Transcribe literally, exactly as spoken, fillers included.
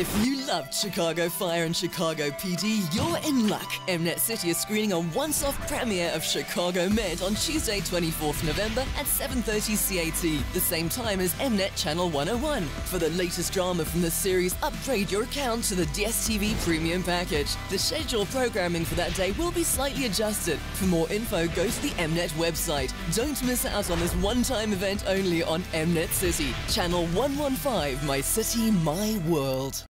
If you loved Chicago Fire and Chicago P D, you're in luck. Mnet City is screening a once-off premiere of Chicago Med on Tuesday, twenty-fourth November at seven thirty C A T, the same time as Mnet Channel one oh one. For the latest drama from the series, upgrade your account to the D S T V Premium package. The scheduled programming for that day will be slightly adjusted. For more info, go to the Mnet website. Don't miss out on this one-time event only on Mnet City. Channel one one five, My City, My World.